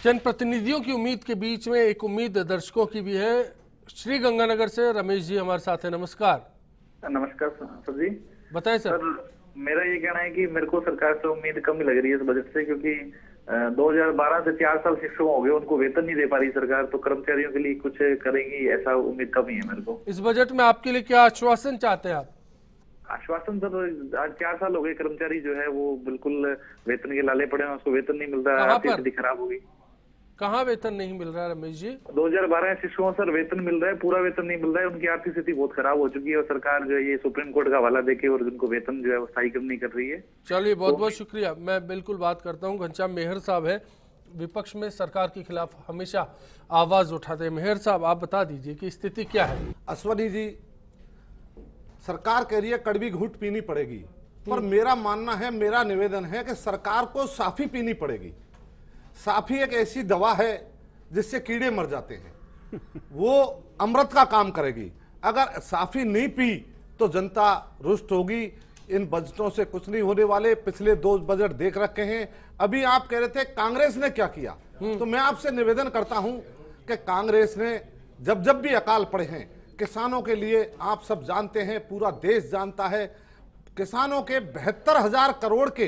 जनप्रतिनिधियों की उम्मीद के बीच में एक उम्मीद दर्शकों की भी है। श्री गंगानगर से रमेश जी हमारे साथ हैं। नमस्कार। नमस्कार सर जी। बताएं सर। मेरा ये कहना है कि मेरे को सरकार से उम्मीद कम ही लग रही है इस बजट से, क्योंकि 2012 से 4 साल शिक्षकों हो गए, उनको वेतन नहीं दे पा रही सरकार, तो कर्मचारियों के लिए कुछ करेगी ऐसा उम्मीद कम ही है मेरे को। इस बजट में आपके लिए क्या आश्वासन चाहते हैं आप? आश्वासन सर, आज 4 साल हो गए, कर्मचारी जो है वो बिल्कुल वेतन के लाले पड़े हैं, उसको वेतन नहीं मिलता, आर्थिक स्थिति खराब होगी। कहाँ वेतन नहीं मिल रहा है रमेश जी? 2012 शिक्षकों सर वेतन मिल रहा है, पूरा वेतन नहीं मिल रहा है, उनकी आर्थिक स्थिति बहुत खराब हो चुकी है और सरकार जो है ये सुप्रीम कोर्ट का हवाला देके और उनको वेतन जो है वो स्थायी नहीं कर रही है। चलिए बहुत बहुत शुक्रिया। मैं बिल्कुल बात करता हूँ। घनश्याम मेहर साहब है, विपक्ष में सरकार के खिलाफ हमेशा आवाज उठाते हैं। मेहर साहब आप बता दीजिए कि स्थिति क्या है। अश्वनी जी, सरकार कह रही है कड़वी घूंट पीनी पड़ेगी, पर मेरा मानना है, मेरा निवेदन है कि सरकार को साफी पीनी पड़ेगी। साफी एक ऐसी दवा है जिससे कीड़े मर जाते हैं, वो अमृत का काम करेगी। अगर साफी नहीं पी तो जनता रुष्ट होगी। इन बजटों से कुछ नहीं होने वाले। पिछले 2 बजट देख रखे हैं। अभी आप कह रहे थे कांग्रेस ने क्या किया, तो मैं आपसे निवेदन करता हूं कि कांग्रेस ने जब जब भी अकाल पड़े हैं किसानों के लिए, आप सब जानते हैं, पूरा देश जानता है, किसानों के 72,000 करोड़ के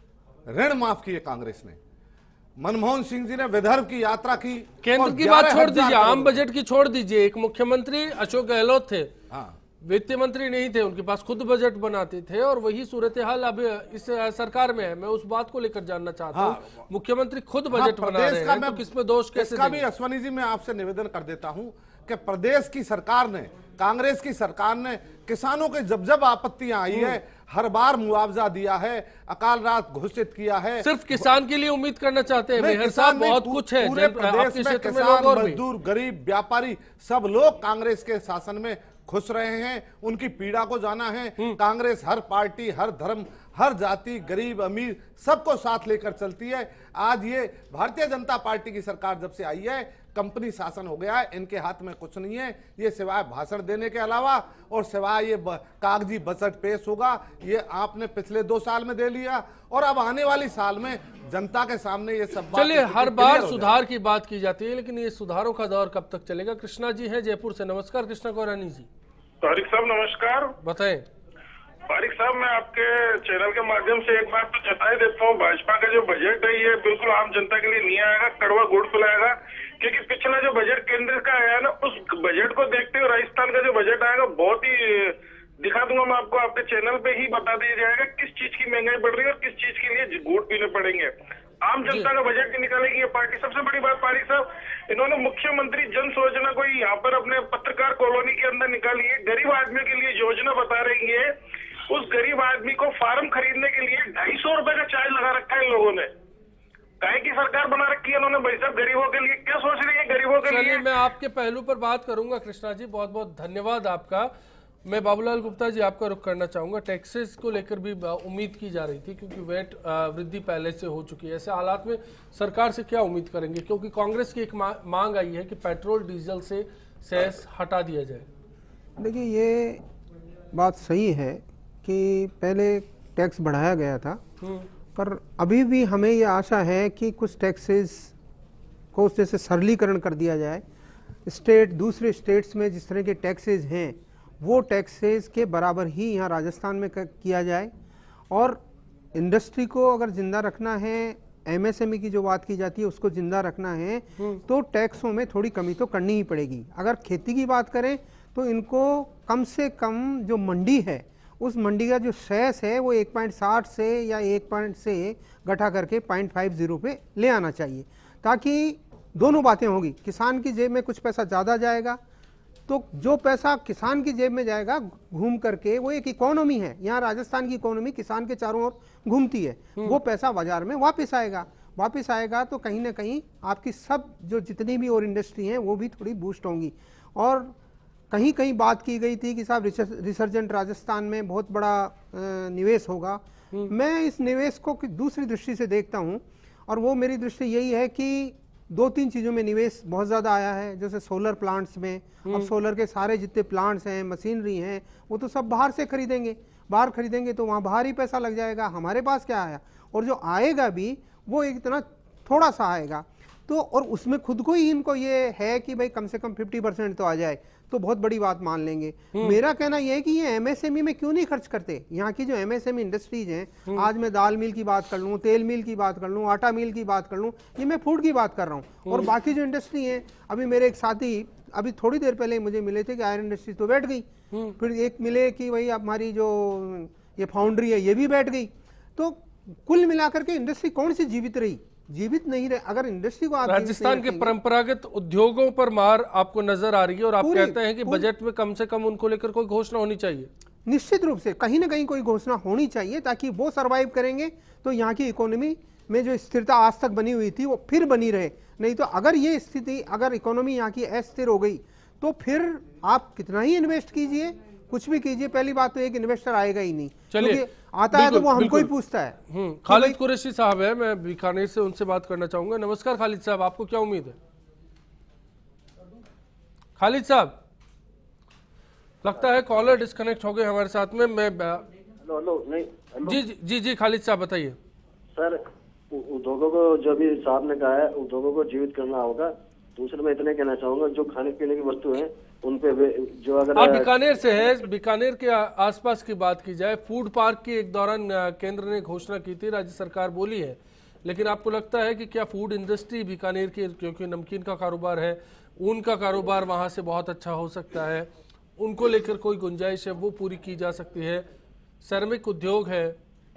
ऋण माफ किए कांग्रेस ने। मनमोहन सिंह जी ने विदर्भ की यात्रा की। केंद्र की बात छोड़ दीजिए, आम बजट की छोड़ दीजिए। एक मुख्यमंत्री अशोक गहलोत थे, वित्त मंत्री नहीं थे, उनके पास खुद बजट बनाते थे, और वही सूरत हाल अब इस सरकार में है। मैं उस बात को लेकर जानना चाहता हूं। मुख्यमंत्री खुद बजट बना रहे हैं, तो किसमें दोष कैसे इसका भी अश्वनी जी मैं आपसे निवेदन कर देता हूं कि प्रदेश की सरकार ने, कांग्रेस की सरकार ने किसानों के जब जब आपत्तियां आई है हर बार मुआवजा दिया है, अकाल रात घोषित किया है। सिर्फ किसान के लिए उम्मीद करना चाहते हैं मेहर साहब? बहुत कुछ है पूरे प्रदेश में, किसान, मजदूर, गरीब, व्यापारी सब लोग कांग्रेस के शासन में खुश रहे हैं। उनकी पीड़ा को जाना है। कांग्रेस हर पार्टी, हर धर्म, हर जाति, गरीब अमीर सबको साथ लेकर चलती है। आज ये भारतीय जनता पार्टी की सरकार जब से आई है, कंपनी शासन हो गया है, इनके हाथ में कुछ नहीं है, ये सिवाय भाषण देने के अलावा, और सिवाय ये कागजी बजट पेश होगा, ये आपने पिछले 2 साल में दे लिया, और अब आने वाली साल में जनता के सामने ये सब। चलिए, हर बार सुधार की बात की जाती है, लेकिन ये सुधारों का दौर कब तक चलेगा? कृष्णा जी हैं जयपुर से। नमस्कार कृष्णा गौरानी जी। तारिक साहब नमस्कार। बताएं। तारिक साहब, मैं आपके चैनल के माध्यम से एक बात तो जता ही देता हूँ, भाजपा का जो बजट है ये बिल्कुल आम जनता के लिए नहीं आएगा, कड़वा गुड़ पिलाएगा। क्योंकि पिछला जो बजट केंद्र का आया ना, उस बजट को देखते हुए राजस्थान का जो बजट आएगा बहुत ही दिखा दूंगा मैं आपको, आपके चैनल पे ही बता दिया जाएगा किस चीज की महंगाई बढ़ रही है और किस चीज के लिए गुड़ पीने पड़ेंगे। आम जनता का बजट नहीं निकालेगी ये पार्टी। सबसे बड़ी बात तारिक साहब, इन्होंने मुख्यमंत्री जन योजना को यहाँ पर अपने पत्रकार कॉलोनी के अंदर निकाली है। गरीब आदमी के लिए योजना बता रही है। उस गरीब आदमी को फार्म खरीदने के लिए 250 रुपए का चार्ज लगा रखा है इन लोगों ने। काहे की सरकार बना रखी है इन्होंने भाई साहब? गरीबों के लिए क्या सोच रही है? गरीबों के लिए। मैं आपके पहलू पर बात करूंगा कृष्णा जी, बहुत बहुत धन्यवाद आपका। मैं बाबूलाल गुप्ता जी आपका रुख करना चाहूंगा। टैक्सेस को लेकर भी उम्मीद की जा रही थी, क्योंकि वेट वृद्धि पहले से हो चुकी है। ऐसे हालात में सरकार से क्या उम्मीद करेंगे? क्योंकि कांग्रेस की एक मांग आई है कि पेट्रोल डीजल से सेस हटा दिया जाए। देखिए, ये बात सही है कि पहले टैक्स बढ़ाया गया था, पर अभी भी हमें ये आशा है कि कुछ टैक्सेस को जैसे सरलीकरण कर दिया जाए। दूसरे स्टेट्स में जिस तरह के टैक्सेस हैं वो टैक्सेस के बराबर ही यहाँ राजस्थान में किया जाए। और इंडस्ट्री को अगर जिंदा रखना है, एमएसएमई की जो बात की जाती है उसको जिंदा रखना है, तो टैक्सों में थोड़ी कमी तो करनी ही पड़ेगी। अगर खेती की बात करें तो इनको कम से कम जो मंडी है, उस मंडी का जो सेस है वो 1.60 से या 1 पॉइंट से घटा करके 0.50 पे ले आना चाहिए, ताकि दोनों बातें होगी। किसान की जेब में कुछ पैसा ज़्यादा जाएगा, तो जो पैसा किसान की जेब में जाएगा घूम करके, वो एक इकोनॉमी है, यहाँ राजस्थान की इकोनॉमी किसान के चारों ओर घूमती है, वो पैसा बाजार में वापस आएगा तो कहीं ना कहीं आपकी सब जो जितनी भी और इंडस्ट्री हैं वो भी थोड़ी बूस्ट होंगी। और कहीं कहीं बात की गई थी कि साहब रिसर्जेंट राजस्थान में बहुत बड़ा निवेश होगा। मैं इस निवेश को दूसरी दृष्टि से देखता हूं, और वो मेरी दृष्टि यही है कि 2-3 चीज़ों में निवेश बहुत ज़्यादा आया है। जैसे सोलर प्लांट्स में, अब सोलर के सारे जितने प्लांट्स हैं, मशीनरी हैं, वो तो सब बाहर से खरीदेंगे। बाहर खरीदेंगे तो वहाँ बाहर ही पैसा लग जाएगा। हमारे पास क्या आया, और जो आएगा भी वो इतना थोड़ा सा आएगा। तो और उसमें खुद को ही इनको ये है कि भाई कम से कम 50% तो आ जाए तो बहुत बड़ी बात मान लेंगे। मेरा कहना यह है कि ये एमएसएमई में क्यों नहीं खर्च करते। यहाँ की जो एमएसएमई इंडस्ट्रीज हैं, आज मैं दाल मिल की बात कर लूँ, तेल मिल की बात कर लूँ, आटा मिल की बात कर लूँ, ये मैं फूड की बात कर रहा हूँ। और बाकी जो इंडस्ट्री है, अभी मेरे एक साथी अभी थोड़ी देर पहले मुझे मिले थे कि आयरन इंडस्ट्री तो बैठ गई, फिर एक मिले कि भाई हमारी जो ये फाउंड्री है ये भी बैठ गई। तो कुल मिलाकर के इंडस्ट्री कौन सी जीवित रही? जीवित नहीं रहे। अगर इंडस्ट्री को आप राजस्थान के परंपरागत उद्योगों पर मार आपको नजर आ रही है और आप कहते हैं कि बजट में कम से कम उनको लेकर कोई घोषणा होनी चाहिए। निश्चित रूप से कहीं ना कहीं कोई घोषणा होनी चाहिए ताकि वो सरवाइव करेंगे तो यहाँ की इकोनॉमी में जो स्थिरता आज तक बनी हुई थी वो फिर बनी रहे। नहीं तो अगर ये स्थिति, अगर इकोनॉमी यहाँ की अस्थिर हो गई तो फिर आप कितना ही इन्वेस्ट कीजिए, कुछ भी कीजिए, पहली बात तो एक इन्वेस्टर आएगा ही नहीं। चलिए, आता है तो वो हमको ही पूछता है। खालिद कुरैशी साहब है, मैं बीकानेर से उनसे बात करना चाहूंगा। नमस्कार खालिद साहब, आपको क्या उम्मीद है? खालिद साहब, लगता है कॉलर डिस्कनेक्ट हो गए हमारे साथ में। मैं हेलो नहीं हेलो। जी जी जी खालिद साहब बताइए। सर, उद्योगों को जो भी साहब ने कहा है, उद्योगों को जीवित करना होगा। दूसरे मैं इतने कहना चाहूंगा, जो खाने पीने की वस्तु है उन पे जो अगर आप बीकानेर से है, बीकानेर के आसपास की बात की जाए, फूड पार्क की एक दौरान केंद्र ने घोषणा की थी, राज्य सरकार बोली है, लेकिन आपको लगता है कि क्या फूड इंडस्ट्री बीकानेर की, क्योंकि नमकीन का कारोबार है, ऊन का कारोबार वहां से बहुत अच्छा हो सकता है, उनको लेकर कोई गुंजाइश है वो पूरी की जा सकती है? श्रमिक उद्योग है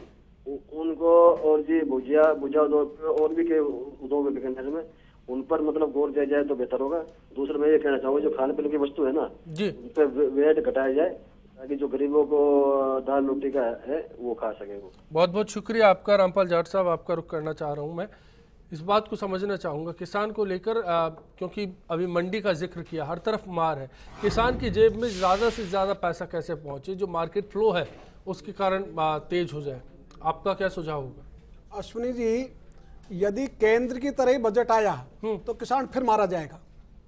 उनको, और जी भुजिया उद्योग और भी के उद्योग बीकानेर में, उन पर मतलब गौर दिया जाए तो बेहतर होगा। दूसरा मैं ये कहना चाहूंगा, जो खाने पीने की वस्तु है ना जी, उन पर वेट घटाया जाए ताकि जो गरीबों को दाल रोटी का है वो खा सके। वो बहुत बहुत शुक्रिया आपका रामपाल जाट साहब, आपका रुख करना चाह रहा हूं। मैं इस बात को समझना चाहूँगा किसान को लेकर, क्योंकि अभी मंडी का जिक्र किया, हर तरफ मार है, किसान की जेब में ज़्यादा से ज़्यादा पैसा कैसे पहुँचे, जो मार्केट फ्लो है उसके कारण तेज हो जाए, आपका क्या सुझाव होगा? अश्विनी जी, यदि केंद्र की तरह ही बजट आया तो किसान फिर मारा जाएगा।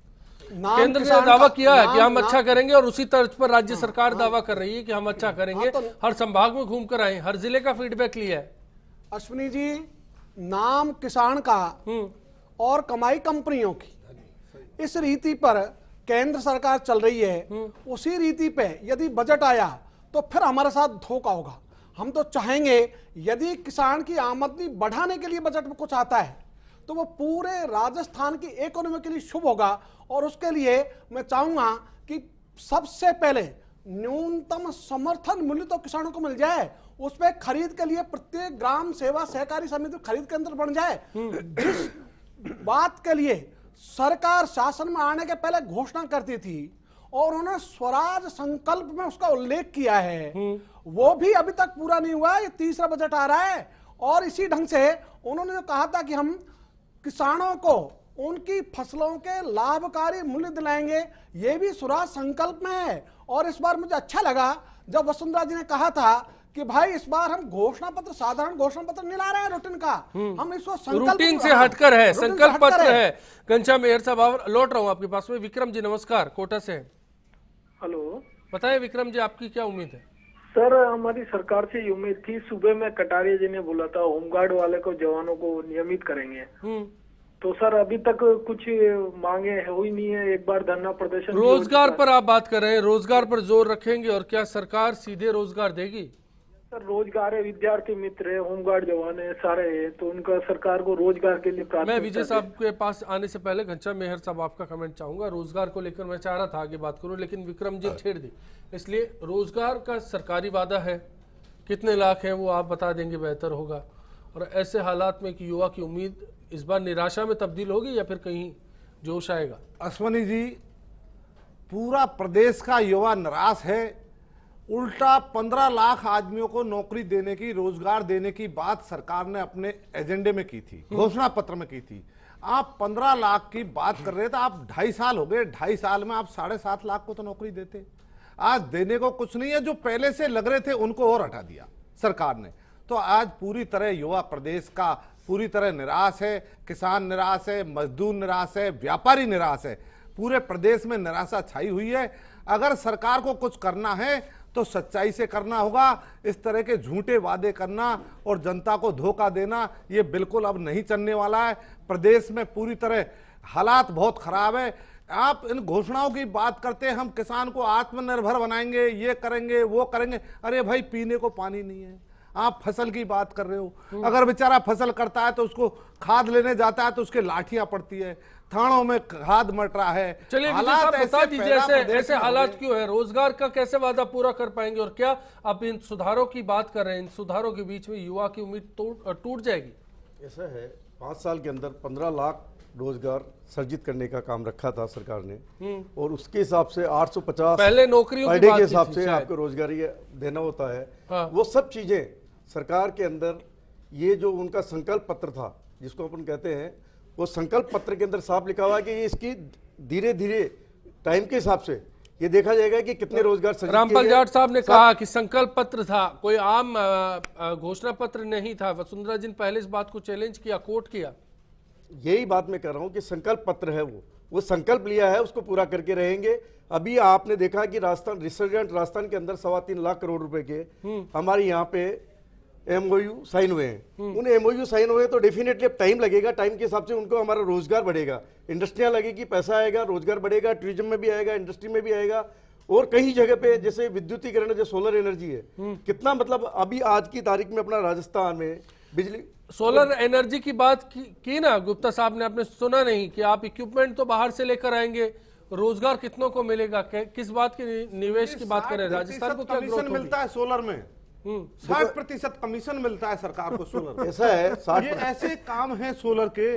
केंद्र ने दावा किया है कि हम अच्छा करेंगे और उसी तर्ज पर राज्य सरकार दावा कर रही है कि हम अच्छा करेंगे। हर संभाग में घूम कर आए, हर जिले का फीडबैक लिया है। अश्विनी जी, नाम किसान का और कमाई कंपनियों की, इस रीति पर केंद्र सरकार चल रही है। उसी रीति पे यदि बजट आया तो फिर हमारे साथ धोखा होगा। हम तो चाहेंगे यदि किसान की आमदनी बढ़ाने के लिए बजट में कुछ आता है तो वो पूरे राजस्थान की इकोनॉमी के लिए शुभ होगा। और उसके लिए मैं चाहूंगा कि सबसे पहले न्यूनतम समर्थन मूल्य तो किसानों को मिल जाए, उस पर खरीद के लिए प्रत्येक ग्राम सेवा सहकारी समिति खरीद केंद्र बन जाए। जिस बात के लिए सरकार शासन में आने के पहले घोषणा करती थी और उन्होंने स्वराज संकल्प में उसका उल्लेख किया है, वो भी अभी तक पूरा नहीं हुआ। ये तीसरा बजट आ रहा है और इसी ढंग से उन्होंने जो कहा था कि हम किसानों को उनकी फसलों के लाभकारी मूल्य दिलाएंगे, ये भी स्वराज संकल्प में है। और इस बार मुझे अच्छा लगा जब वसुंधरा जी ने कहा था कि भाई इस बार हम घोषणा पत्र, साधारण घोषणा पत्र नहीं ला रहे हैं रूटीन का, हम इसको संकल्प रूटीन से हटकर है, संकल्प पत्र है। घनश्याम मेहर साहब, लौट रहा हूं आपके पास में। विक्रम जी नमस्कार, कोटा से। हेलो, बताइए विक्रम जी, आपकी क्या उम्मीद है? सर, हमारी सरकार से ये उम्मीद थी, सुबह में कटारिया जी ने बोला था होमगार्ड वाले को, जवानों को नियमित करेंगे। तो सर अभी तक कुछ मांगे हो ही नहीं है। एक बार धरना प्रदर्शन, रोजगार पर आप बात कर रहे हैं, रोजगार पर जोर रखेंगे और क्या सरकार सीधे रोजगार देगी? सर रोजगार है, विद्यार्थी मित्र है, होमगार्ड जवान है, सारे है, तो उनका सरकार को रोजगार के लिए प्राथमिकता। मैं विजय साहब के पास आने से पहले घनश्याम मेहर साहब आपका कमेंट चाहूंगा। रोजगार को लेकर मैं चाह रहा था आगे बात करूं, लेकिन विक्रम जी छेड़ दी, इसलिए रोजगार का सरकारी वादा है, कितने लाख है वो आप बता देंगे बेहतर होगा। और ऐसे हालात में कि युवा की उम्मीद इस बार निराशा में तब्दील होगी या फिर कहीं जोश आएगा? अश्वनी जी, पूरा प्रदेश का युवा निराश है। उल्टा 15 लाख आदमियों को नौकरी देने की, रोजगार देने की बात सरकार ने अपने एजेंडे में की थी, घोषणा पत्र में की थी। आप 15 लाख की बात कर रहे थे, आप 2.5 साल हो गए, 2.5 साल में आप 7.5 लाख को तो नौकरी देते। आज देने को कुछ नहीं है, जो पहले से लग रहे थे उनको और हटा दिया सरकार ने। तो आज पूरी तरह युवा प्रदेश का पूरी तरह निराश है, किसान निराश है, मजदूर निराश है, व्यापारी निराश है, पूरे प्रदेश में निराशा छाई हुई है। अगर सरकार को कुछ करना है तो सच्चाई से करना होगा। इस तरह के झूठे वादे करना और जनता को धोखा देना ये बिल्कुल अब नहीं चलने वाला है। प्रदेश में पूरी तरह हालात बहुत खराब है। आप इन घोषणाओं की बात करते हैं, हम किसान को आत्मनिर्भर बनाएंगे, ये करेंगे वो करेंगे। अरे भाई पीने को पानी नहीं है, आप फसल की बात कर रहे हो। अगर बेचारा फसल करता है तो उसको खाद लेने जाता है तो उसके लाठियां पड़ती है, थानों में खाद मट रहा है। चलिए बता दीजिए ऐसे हालात क्यों है? रोजगार का कैसे वादा पूरा कर पाएंगे? और क्या आप इन सुधारों की बात कर रहे हैं, इन सुधारों के बीच में युवा की उम्मीद टूट जाएगी? ऐसा है, 5 साल के अंदर 15 लाख रोजगार सर्जित करने का काम रखा था सरकार ने, और उसके हिसाब से 850 पहले नौकरियों पर डे के हिसाब से आपको रोजगारी देना होता है। हाँ। वो सब चीजें सरकार के अंदर, ये जो उनका संकल्प पत्र था जिसको अपन कहते हैं, वो संकल्प पत्र के अंदर साफ लिखा हुआ है कि ये इसकी धीरे धीरे टाइम के हिसाब से ये देखा जाएगा कि कितने रोजगार सर्जित किए गए। रामपाल जाट साहब ने कहा कि संकल्प पत्र था, कोई आम घोषणा पत्र नहीं था। वसुंधरा जी ने पहले इस बात को चैलेंज किया, कोट किया। यही बात मैं कर रहा हूं कि संकल्प पत्र है, वो संकल्प लिया है, उसको पूरा करके रहेंगे। अभी आपने देखा कि राजस्थान रिसर्जेंट राजस्थान के अंदर 3.25 लाख करोड़ रुपए के हमारे यहाँ पे एमओयू साइन हुए हैं। उन एमओयू साइन हुए तो डेफिनेटली अब टाइम लगेगा, टाइम के हिसाब से उनको हमारा रोजगार बढ़ेगा, इंडस्ट्रियां लगेगी, पैसा आएगा, रोजगार बढ़ेगा, टूरिज्म में भी आएगा, इंडस्ट्री में भी आएगा। और कई जगह पे जैसे विद्युतीकरण, जो सोलर एनर्जी है, कितना मतलब अभी आज की तारीख में अपना राजस्थान में बिजली सोलर एनर्जी की बात की ना गुप्ता साहब ने, आपने सुना नहीं कि आप इक्विपमेंट तो बाहर से लेकर आएंगे, रोजगार कितनों को मिलेगा? किस बात के निवेश की बात करें? राजस्थान को क्या ग्रोथ मिलता है सोलर में? 60% कमीशन मिलता है सरकार को सोलर। ऐसा है, ये ऐसे काम है सोलर के,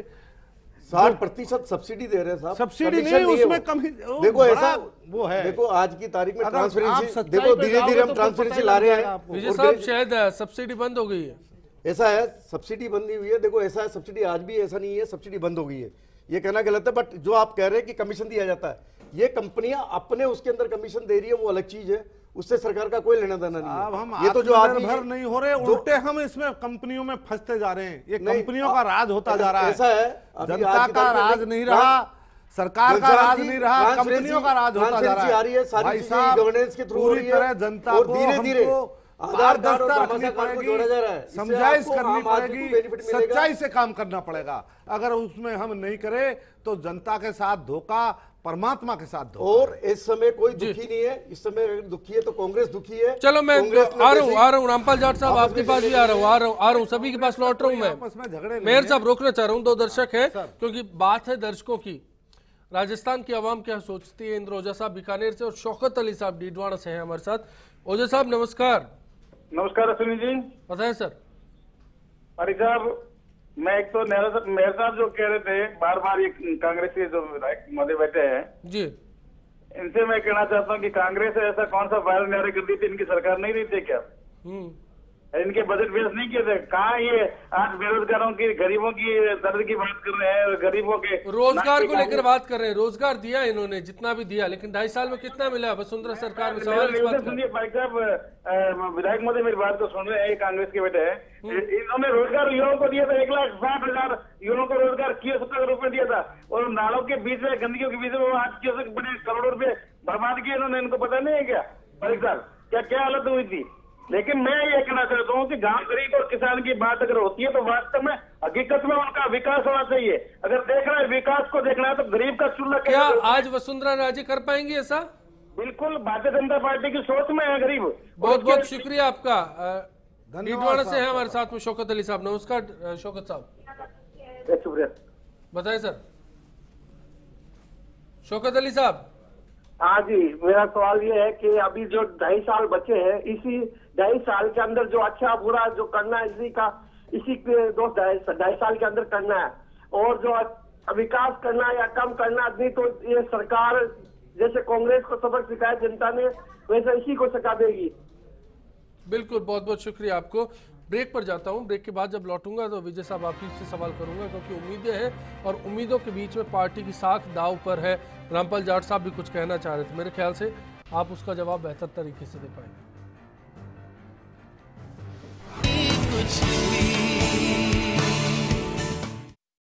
60% सब्सिडी दे रहे हैं साहब। सब्सिडी नहीं, उसमें कमी। देखो ऐसा वो है, देखो आज की तारीख में अगर ट्रांसपेरेंसी, देखो धीरे धीरे हम ट्रांसपेरेंसी ला रहे हैं। विजय साहब शायद सब्सिडी बंद हो गई है। ऐसा है, सब्सिडी बंद नहीं हुई है। देखो ऐसा है, सब्सिडी आज भी ऐसा नहीं है सब्सिडी बंद हो गई है, ये कहना गलत है। बट जो आप कह रहे हैं कि कमीशन दिया जाता है, ये कंपनियां अपने उसके अंदर कमीशन दे रही है, वो अलग चीज है, उससे सरकार का कोई लेना देना नहीं है। अब हम ये तो जो आत्मनिर्भर नहीं हो रहे, उल्टे हम इसमें कंपनियों में फंसते जा रहे हैं। ये कंपनियों का राज होता जा रहा है। ऐसा है, जनता का राज नहीं रहा, सरकार का राज नहीं रहा, कंपनियों का राज होता जा रहा है। भाई साहब, गवर्नेंस के थ्रू पूरी तरह जनता को धीरे धीरे पारदर्शिता रखनी पड़ेगी, समझाइश करनी पड़ेगी, सच्चाई से काम करना पड़ेगा। अगर उसमें हम नहीं करें तो जनता के साथ धोखा, परमात्मा के साथ धोखा। और इस समय कोई दुखी नहीं है, इस समय अगर दुखी है तो कांग्रेस दुखी है। चलो मैं आ रहा हूँ रामपाल जाट साहब, आपके पास भी आ रहा हूँ, सभी के पास लौट रहा हूँ मैं। मेयर साहब रोकना चाह रहा हूँ, 2 दर्शक है, क्योंकि बात है दर्शकों की। राजस्थान की आवाम क्या सोचती है? इंद्र ओझा साहब बीकानेर से और शौकत अली साहब डीडवाना से हैं हमारे साथ। ओझा साहब नमस्कार। नमस्कार अश्विनी जी। बताएं सर। अरे साहब, मैं एक तो मेयर साहब जो कह रहे थे बार बार, ये कांग्रेस के जो विधायक महोदय बैठे हैं जी, इनसे मैं कहना चाहता हूँ कि कांग्रेस ऐसा कौन सा फाइल न्यारे कर दी थी, इनकी सरकार नहीं रही थी क्या? इनके बजट पेश नहीं किए थे? कहाँ ये आज बेरोजगारों की, गरीबों की दर्द की बात कर रहे हैं, गरीबों के रोजगार को लेकर बात कर रहे हैं। रोजगार दिया इन्होंने जितना भी दिया, लेकिन 2.5 साल में कितना मिला वसुंधरा सरकार में? सवाल सुनिए भाई साहब, विधायक महोदय मेरी बात को सुन रहे हैं, कांग्रेस के बेटे हैं। इन्होंने रोजगार युवाओं को दिया था, 1,60,000 युवाओं को रोजगार किए, 70 रुपए दिया था। और नालों के बीच में, गंदगियों के बीच में वो आज किए बड़े करोड़ों रुपए बर्बाद किए इन्होंने। इनको पता नहीं है क्या भाई साहब क्या हालत हुई थी? लेकिन मैं ये कहना चाहता हूँ कि गांव गरीब और किसान की बात अगर होती है तो वास्तव में हकीकत में उनका विकास होना चाहिए। अगर देखना है विकास को देखना है तो गरीब का चूल्हा क्या आज वसुंधरा राजे कर पाएंगी ऐसा? बिल्कुल भारतीय जनता पार्टी की सोच में है गरीब। बहुत बहुत शुक्रिया आपका। डीडवाना से है हमारे साथ में शौकत अली साहब। नमस्कार शौकत साहब। शुक्रिया। बताए सर। शौकत अली साहब। हाँ जी, मेरा सवाल ये है कि अभी जो 2.5 साल बचे हैं, इसी 2.5 साल के अंदर जो अच्छा बुरा जो करना है, इसी के 2.5 साल के अंदर करना है। और जो विकास करना है या कम करना नहीं, तो ये सरकार जैसे कांग्रेस को सबक सिखाया जनता ने, वैसे इसी को सिखा देगी। बिल्कुल, बहुत बहुत शुक्रिया आपको। ब्रेक पर जाता हूं, ब्रेक के बाद जब लौटूंगा तो विजय साहब आप ही से सवाल करूंगा, क्योंकि उम्मीदें हैं और उम्मीदों के बीच में पार्टी की साख दाव पर है। रामपाल जाट साहब भी कुछ कहना चाह रहे थे, मेरे ख्याल से आप उसका जवाब बेहतर तरीके से दे पाएंगे।